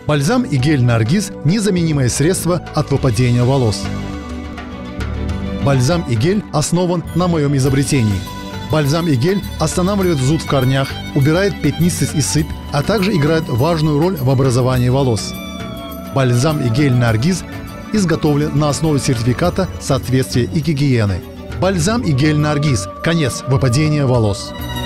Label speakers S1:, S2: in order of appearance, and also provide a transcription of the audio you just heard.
S1: Бальзам и гель Наргиз – незаменимое средство от выпадения волос. Бальзам и гель основан на моем изобретении. Бальзам и гель останавливает зуд в корнях, убирает пятнистость и сыпь, а также играет важную роль в образовании волос. Бальзам и гель Наргиз изготовлен на основе сертификата соответствия и гигиены. Бальзам и гель Наргиз – конец выпадения волос.